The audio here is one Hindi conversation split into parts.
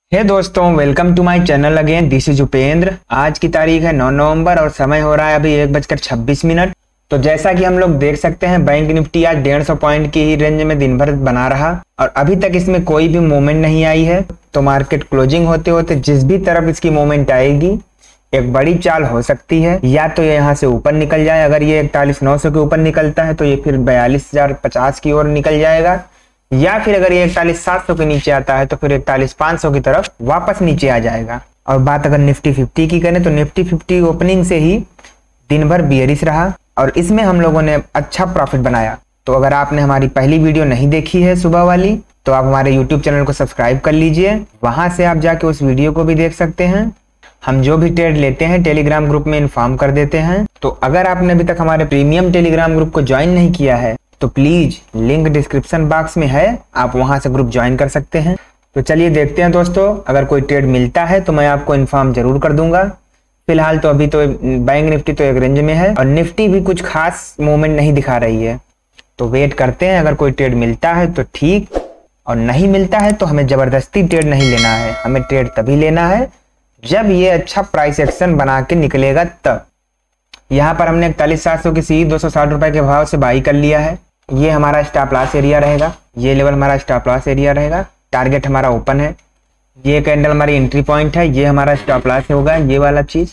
हे दोस्तों, welcome to my channel again. This is Upendra. आज की तारीख है 9 नवंबर और समय हो रहा है अभी 1:26। तो जैसा कि हम लोग देख सकते हैं, बैंक निफ्टी आज 150 पॉइंट की ही रेंज में दिन भर बना रहा और अभी तक इसमें कोई भी मूवमेंट नहीं आई है। तो मार्केट क्लोजिंग होते होते जिस भी तरफ इसकी मूवमेंट आएगी, एक बड़ी चाल हो सकती है। या तो ये यहाँ से ऊपर निकल जाए, अगर ये 41,900 के ऊपर निकलता है तो ये फिर 42,050 की ओर निकल जाएगा, या फिर अगर ये 41,700 के नीचे आता है तो फिर 41,500 की तरफ वापस नीचे आ जाएगा। और बात अगर निफ्टी 50 की करें तो निफ्टी 50 ओपनिंग से ही दिन भर बियरिश रहा और इसमें हम लोगों ने अच्छा प्रॉफिट बनाया। तो अगर आपने हमारी पहली वीडियो नहीं देखी है सुबह वाली, तो आप हमारे यूट्यूब चैनल को सब्सक्राइब कर लीजिए। वहां से आप जाके उस वीडियो को भी देख सकते हैं। हम जो भी ट्रेड लेते हैं टेलीग्राम ग्रुप में इन्फॉर्म कर देते हैं। तो अगर आपने अभी तक हमारे प्रीमियम टेलीग्राम ग्रुप को ज्वाइन नहीं किया है तो प्लीज लिंक डिस्क्रिप्शन बॉक्स में है, आप वहां से ग्रुप ज्वाइन कर सकते हैं। तो चलिए देखते हैं दोस्तों, अगर कोई ट्रेड मिलता है तो मैं आपको इन्फॉर्म जरूर कर दूंगा। फिलहाल तो अभी तो बैंक निफ्टी तो एक रेंज में है और निफ्टी भी कुछ खास मूवमेंट नहीं दिखा रही है। तो वेट करते हैं, अगर कोई ट्रेड मिलता है तो ठीक, और नहीं मिलता है तो हमें जबरदस्ती ट्रेड नहीं लेना है। हमें ट्रेड तभी लेना है जब ये अच्छा प्राइस एक्शन बना के निकलेगा तब। यहाँ पर हमने 41,700 की सीधी 260 रुपए के भाव से बाई कर लिया है। ये हमारा स्टॉप लॉस एरिया रहेगा, ये लेवल हमारा स्टॉप लॉस एरिया रहेगा। टारगेट हमारा ओपन है, ये कैंडल हमारी एंट्री पॉइंट है, ये हमारा स्टॉप लॉस होगा। ये वाला चीज,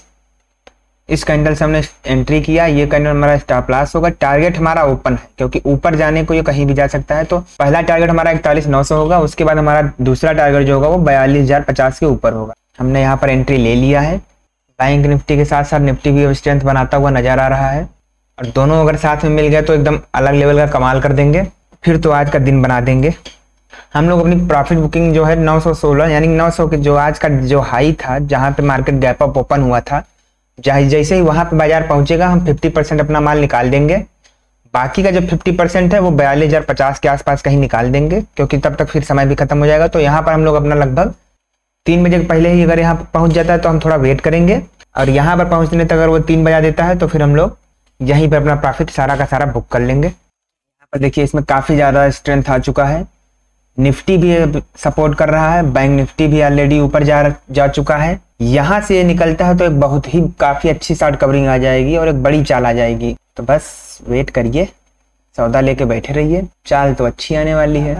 इस कैंडल से हमने एंट्री किया, ये कैंडल हमारा स्टॉप लॉस होगा। टारगेट हमारा ओपन है क्योंकि ऊपर जाने को ये कहीं भी जा सकता है। तो पहला टारगेट हमारा 41,900 होगा, उसके बाद हमारा दूसरा टारगेट जो होगा वो 42,050 के ऊपर होगा। हमने यहाँ पर एंट्री ले लिया है। बैंक निफ्टी के साथ साथ निफ्टी भी स्ट्रेंथ बनाता हुआ नजर आ रहा है और दोनों अगर साथ में मिल गए तो एकदम अलग लेवल का कमाल कर देंगे। फिर तो आज का दिन बना देंगे। हम लोग अपनी प्रॉफिट बुकिंग जो है 916 यानी 900 के जो आज का जो हाई था, जहां पे मार्केट गैप अप ओपन हुआ था, जैसे ही वहां पे बाजार पहुंचेगा हम 50% अपना माल निकाल देंगे। बाकी का जो 50% है वो 42,050 के आसपास कहीं निकाल देंगे, क्योंकि तब तक फिर समय भी खत्म हो जाएगा। तो यहाँ पर हम लोग अपना लगभग 3 बजे के पहले ही अगर यहाँ पर पहुंच जाता है तो हम थोड़ा वेट करेंगे, और यहाँ पर पहुंचने तक अगर वो 3 बजा देता है तो फिर हम लोग यहीं पर अपना प्रॉफिट सारा का सारा बुक कर लेंगे। यहाँ पर देखिए इसमें काफी ज्यादा स्ट्रेंथ आ चुका है। निफ्टी भी सपोर्ट कर रहा है, बैंक निफ्टी भी ऑलरेडी ऊपर जा चुका है। यहाँ से निकलता है तो एक बहुत ही काफी अच्छी शॉर्ट कवरिंग आ जाएगी और एक बड़ी चाल आ जाएगी। तो बस वेट करिए, सौदा लेके बैठे रहिए, चाल तो अच्छी आने वाली है।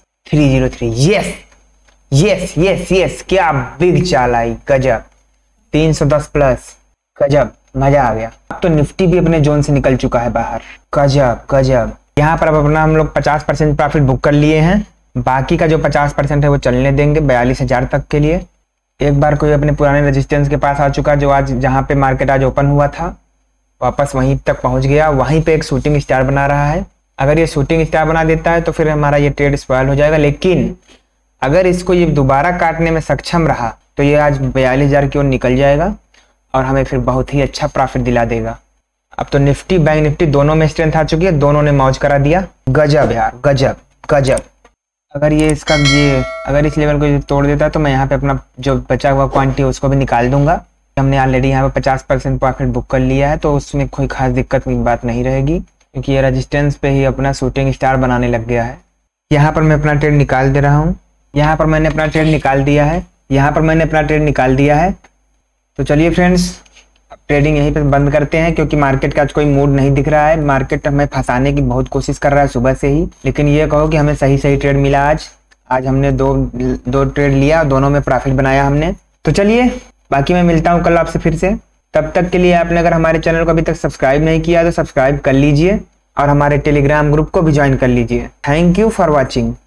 303, यस यस यस यस, क्या बिग चाल आई, गजब। 310 प्लस, गजब, मजा आ गया। अब तो निफ्टी भी अपने जोन से निकल चुका है बाहर, गजब गजब। यहाँ पर अब अपना हम लोग 50% प्रॉफिट बुक कर लिए हैं। बाकी का जो 50% है वो चलने देंगे 42,000 तक के लिए। एक बार कोई अपने पुराने रेजिस्टेंस के पास आ चुका, जो आज जहाँ पे मार्केट आज ओपन हुआ था वापस वहीं तक पहुंच गया। वहीं पे एक शूटिंग स्टार बना रहा है। अगर ये शूटिंग स्टार बना देता है तो फिर हमारा ये ट्रेड स्पॉइल हो जाएगा। लेकिन अगर इसको ये दोबारा काटने में सक्षम रहा तो ये आज 42,000 की ओर निकल जाएगा और हमें फिर बहुत ही अच्छा प्रॉफिट दिला देगा। अब तो निफ्टी बैंक निफ्टी दोनों में स्ट्रेंथ आ चुकी है, दोनों ने मौज करा दिया। गजब यार, गजब गजब। अगर ये इसका अगर इस लेवल को तोड़ देता है तो मैं यहाँ पे अपना जो बचा हुआ क्वांटिटी उसको भी निकाल दूंगा। हमने ऑलरेडी यहाँ पे 50% प्रॉफिट बुक कर लिया है, तो उसमें कोई खास दिक्कत की बात नहीं रहेगी, क्योंकि ये रेजिस्टेंस पे ही अपना शूटिंग स्टार बनाने लग गया है। यहाँ पर मैं अपना ट्रेड निकाल दे रहा हूँ। यहाँ पर मैंने अपना ट्रेड निकाल दिया है, यहाँ पर मैंने अपना ट्रेड निकाल दिया है। तो चलिए फ्रेंड्स, अब ट्रेडिंग यहीं पे बंद करते हैं, क्योंकि मार्केट का आज कोई मूड नहीं दिख रहा है। मार्केट हमें फंसाने की बहुत कोशिश कर रहा है सुबह से ही, लेकिन ये कहो कि हमें सही सही ट्रेड मिला आज हमने दो ट्रेड लिया, दोनों में प्रॉफिट बनाया हमने। तो चलिए, बाकी मैं मिलता हूँ कल आपसे फिर से। तब तक के लिए आपने अगर हमारे चैनल को अभी तक सब्सक्राइब नहीं किया तो सब्सक्राइब कर लीजिए और हमारे टेलीग्राम ग्रुप को भी ज्वाइन कर लीजिए। Thank you for watching.